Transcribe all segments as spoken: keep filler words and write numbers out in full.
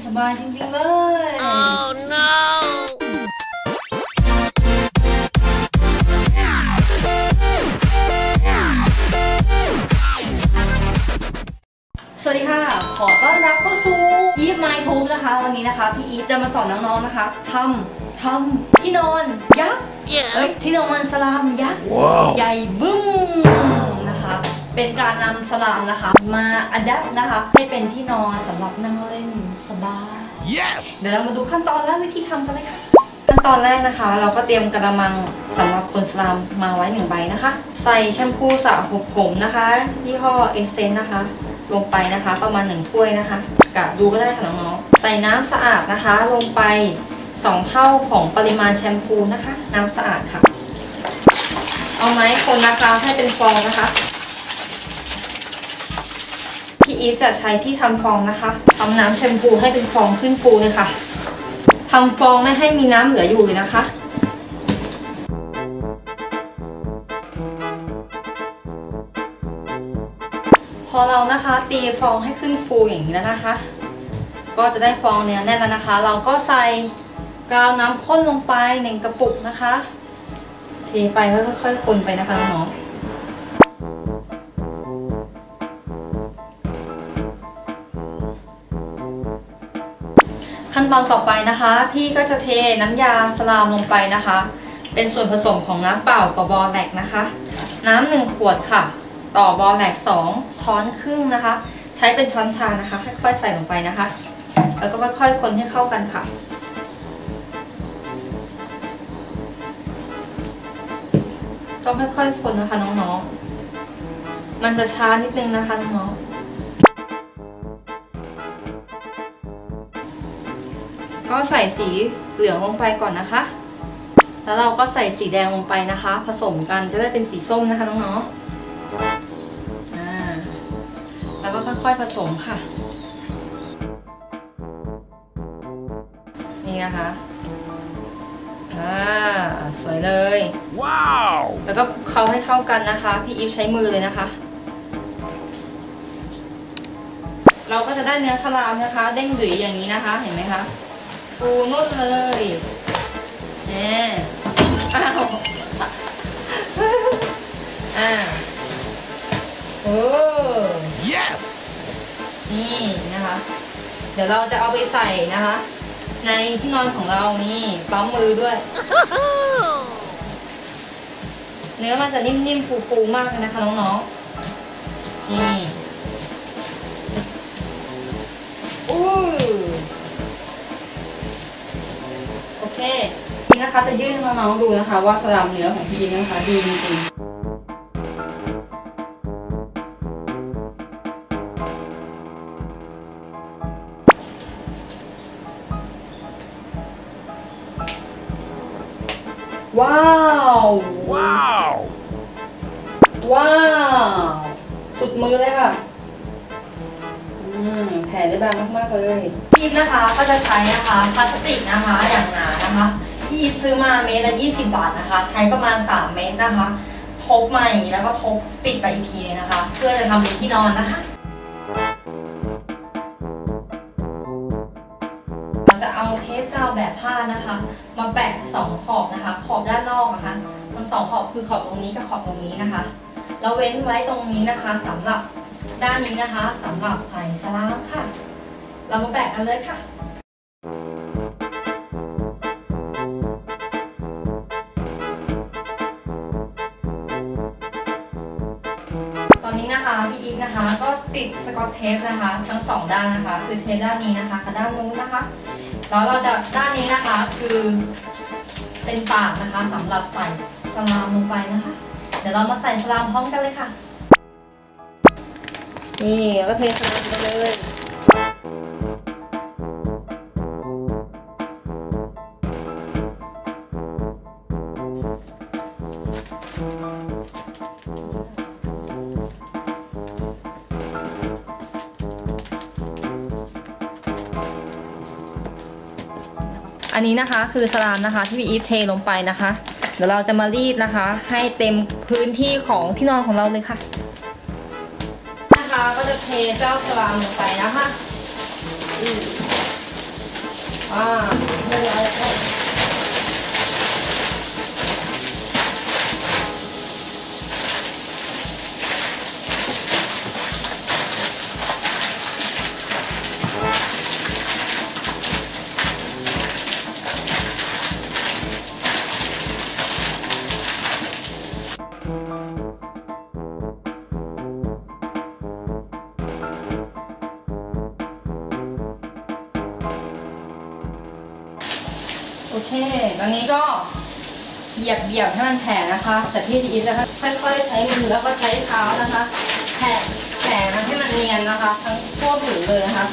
บายจริงๆเลย oh no สวัสดีค่ะขอต้อนรับเข้าสู่อีฟไมค์ทูบนะคะวันนี้นะคะพี่อีฟจะมาสอนน้องๆนะคะทำทำที่นอนยักษ์ yeah. เอ้ยที่นอนสลามยักษ์ wow. ใหญ่บึ้มนะคะเป็นการนำสลามนะคะมาอัดแอปนะคะให้เป็นที่นอนสำหรับนั่งเล่นสบาย yes. เดี๋ยวเรามาดูขั้นตอนและวิธีทำกันเลยค่ะขั้นตอนแรกนะคะเราก็เตรียมกระมังสำหรับคนสลามมาไว้หนึ่งใบนะคะใส่แชมพูสระผมนะคะยี่ห้อเอเซนนะคะลงไปนะคะประมาณหนึ่งถ้วยนะคะกะดูก็ได้ค่ะน้องๆใส่น้ำสะอาดนะคะลงไปสองเท่าของปริมาณแชมพูนะคะน้ำสะอาดค่ะเอาไม้คนนะคะให้เป็นฟองนะคะพี่อีฟจะใช้ที่ทำฟองนะคะทำน้ำแชมพูให้เป็นฟองขึ้นฟูเลยค่ะทำฟองไม่ให้มีน้ำเหลืออยู่เลยนะคะพอเรานะคะตีฟองให้ขึ้นฟูอย่างนี้แล้วนะคะก็จะได้ฟองเนื้อแน่นแล้วนะคะเราก็ใส่กาวน้ำข้นลงไปหนึ่งกระปุกนะคะเทไปค่อยๆคนไปนะคะน้องๆขั้นตอนต่อไปนะคะพี่ก็จะเทน้ำยาสลามลงไปนะคะเป็นส่วนผสมของน้ำเปล่ากับบอแลกนะคะน้ำหนึ่งขวดค่ะต่อบอแลกสองช้อนครึ่งนะคะใช้เป็นช้อนชานะคะค่อยๆใส่ลงไปนะคะแล้วก็ค่อยๆคนให้เข้ากันค่ะต้องค่อยๆคนนะคะน้องๆมันจะช้านิดนึงนะคะน้องๆก็ใส่สีเหลืองลงไปก่อนนะคะแล้วเราก็ใส่สีแดงลงไปนะคะผสมกันจะได้เป็นสีส้มนะคะน้องๆแล้วก็ค่อยๆผสมค่ะนี่นะคะอ่าสวยเลยว้าวแล้วก็คลุกเคล้าให้เข้ากันนะคะพี่อีฟใช้มือเลยนะคะเราก็จะได้เนื้อสลามนะคะเด้งดุยอย่างนี้นะคะเห็นไหมคะฟูนุ่นเลยเนี่ยอ้าวอ่าโอ้ yes นี่นะคะเดี๋ยวเราจะเอาไปใส่นะคะในที่นอนของเรานี่ปั๊มมือด้วย เนื้อมันจะนิ่มๆฟูๆมากเลยนะคะน้องๆนี่อู้โอเคพี่นะคะจะยื่นน้องๆดูนะคะว่าสลามเนื้อของพี่นะคะดีจริงๆว้าวว้าวว้าวสุดมือเลยค่ะอืมแผ่ได้บางมากๆเลยพี่อีฟนะคะก็จะใช้นะคะพลาสติกนะคะอย่างหนานะคะพี่อีฟซื้อมาเมตรละยี่สิบบาทนะคะใช้ประมาณสามเมตรนะคะทบมาอย่างนี้แล้วก็ทบปิดไปอีกทีเลยนะคะเพื่อจะทำเป็นที่นอนนะคะจะเอาเทปกาวแบบผ้านะคะมาแปะสองขอบนะคะขอบด้านนอกนะคะทั้งสองขอบคือขอบตรงนี้กับขอบตรงนี้นะคะแล้วเว้นไว้ตรงนี้นะคะสำหรับด้านนี้นะคะสำหรับใส่สลามค่ะเรามาแปะกันเลยค่ะตอนนี้นะคะพี่อีฟนะคะก็ติดสกอตเทปนะคะทั้งสองด้านนะคะคือเทปด้านนี้นะคะกับด้านนู้นนะคะแล้วเราจะด้านนี้นะคะคือเป็นปากนะคะสำหรับใส่สลามลงไปนะคะเดี๋ยวเรามาใส่สลามพร้อมกันเลยค่ะนี่แล้วก็เทสลามไปเลย อันนี้นะคะคือสลามนะคะที่พี่อีฟเทลงไปนะคะเดี๋ยวเราจะมารีดนะคะให้เต็มพื้นที่ของที่นอนของเราเลยค่ะนะคะก็จะเทเจ้าสลามลงไปนะคะอ่าไม่เป็นไรครับ โอเคตอนนี้ก็เหยียบเหยียบให้มันแผ่นะคะ แต่พี่อีฟจะค่อยๆใช้มือแล้วก็ใช้เท้านะคะแผ่แผ่มันให้มันเนียนนะคะ ทั้งทั่วผืนเลยนะคะ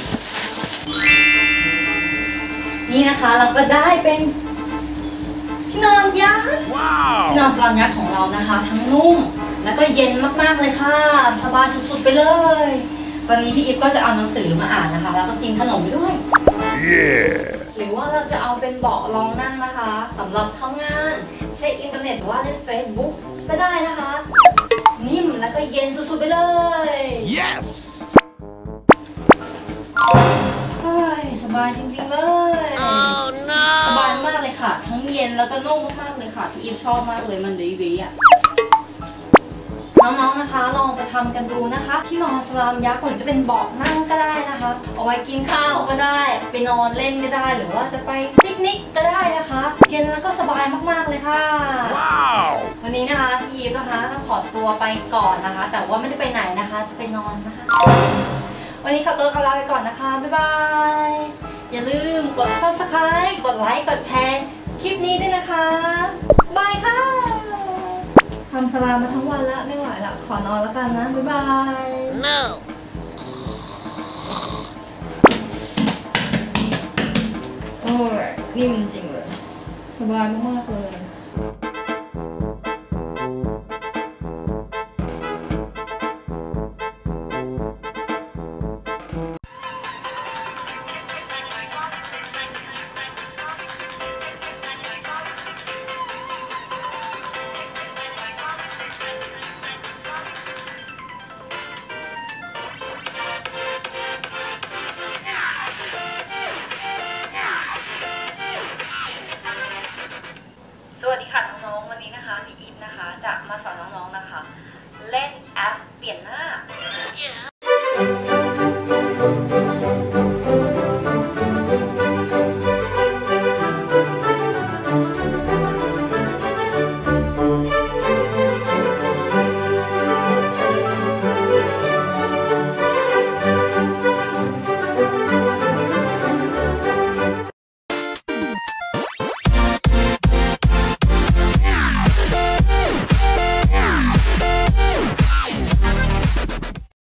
นี่นะคะเราก็ได้เป็นที่นอนยักษ์ที่นอนสลัมยักษ์ของเรานะคะ ทั้งนุ่มแล้วก็เย็นมากๆเลยค่ะ สบายสุดๆไปเลยวันนี้พี่อีฟก็จะเอาหนังสือมาอ่านนะคะ แล้วก็กินขนมไปด้วย yeah. หรือว่าเราจะเอาเป็นเบาะรองนั่งนะคะสำหรับทำงานเช็คอินเทอร์เน็ตหรือว่าเล่นเฟซบุ๊กก็ได้นะคะ นิ่มแล้วก็เย็นสุดๆไปเลย yes เฮ้ยสบายจริงๆเลย oh no สบายมากเลยค่ะ ทั้งเย็นแล้วก็นุ่มมากๆเลยค่ะพี่อีฟชอบมากเลยมันดีๆอ่ะน้องๆนะคะลองไปทำกันดูนะคะที่นอนสลามยักษ์หรือจะเป็นเบาะนั่งก็ได้นะคะเอาไว้กินข้าวก็ได้ไปนอนเล่นก็ได้หรือว่าจะไปปิกนิกก็ได้นะคะเย็นแล้วก็สบายมากๆเลยค่ะว้าววันนี้นะคะพี่อีฟนะคะต้องขอตัวไปก่อนนะคะแต่ว่าไม่ได้ไปไหนนะคะจะไปนอนนะคะวันนี้ขอตัวลาไปก่อนนะคะบ๊ายบายอย่าลืมกด ซับสไครบ์ กดไลค์กดแชร์คลิปนี้ด้วยนะคะบายค่ะทำสลามมาทั้งวันแล้วไม่ไหวละขอนอนแล้วกันนะบ๊ายบาย no โอ้ยนิ่มจริงเลยสบายมากๆเลย